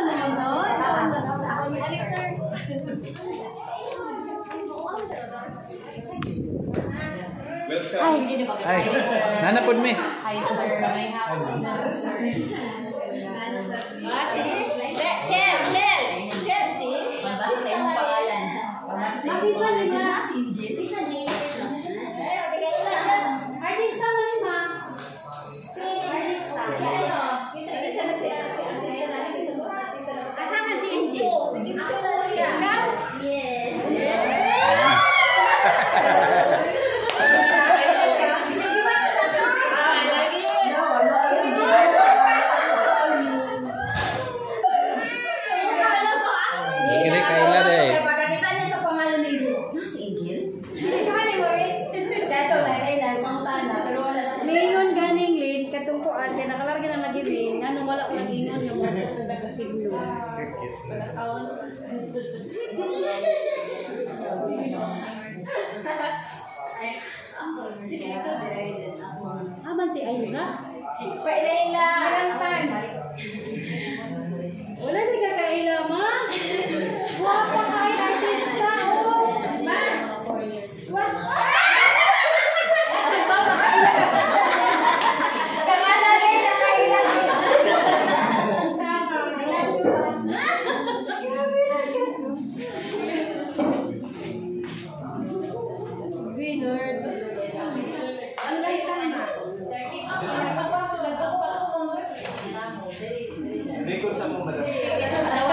Ay, nanapod mi. Hi sir, may hapon na sir. Chelsea. Magbasa sa iyong pangalan. Magbasa sa iyong pangalan. Artista mo ni ma. Artista. Kasama si Injo. Yes. Mingon ganing lin katungkuan kay nakalarga na lagi rin ngano wala ko nag-ingon nga mo nagkakiblo. Aman si Ayla. Si Ayla. Karantan. Wala ni ka Ayla ma. Guwapa kay artista oh. Ma. What? Record sa mga madam.